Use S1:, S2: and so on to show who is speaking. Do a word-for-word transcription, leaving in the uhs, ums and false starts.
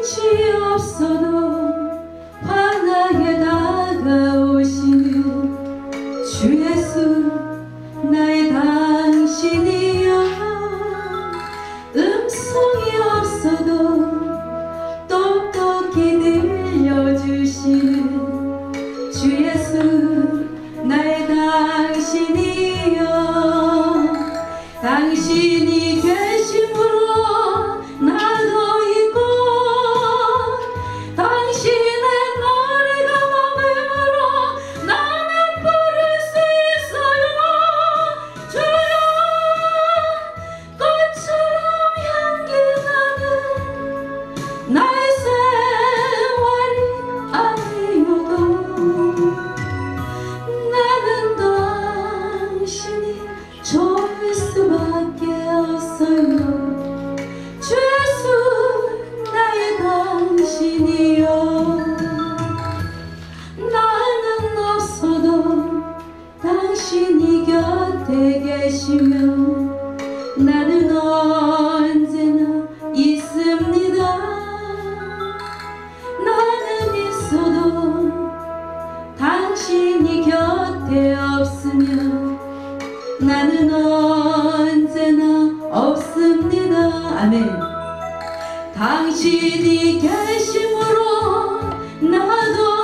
S1: 빛이 없어도 환하게 다가오시는 주 예수 나의 당신이여. 음성이 없어도 똑똑히 들려주시는 주 예수 나의 당신이여. 당신이 계심으로 나도 있고 당신의 노래가 맘으로 나는 부를 수 있어요. 주여 꽃처럼 향기 나는 나의 생활이 아니어도 나는 당신이 좋을 수밖에 없어요. 주 예수 나의 당신이여. 나는 없어도 당신이 곁에 계시며 나는 언제나 있습니다. 나는 있어도 당신이 곁에 없으면 나는 언제나 없습니다. 아멘. 당신이 계심으로 나도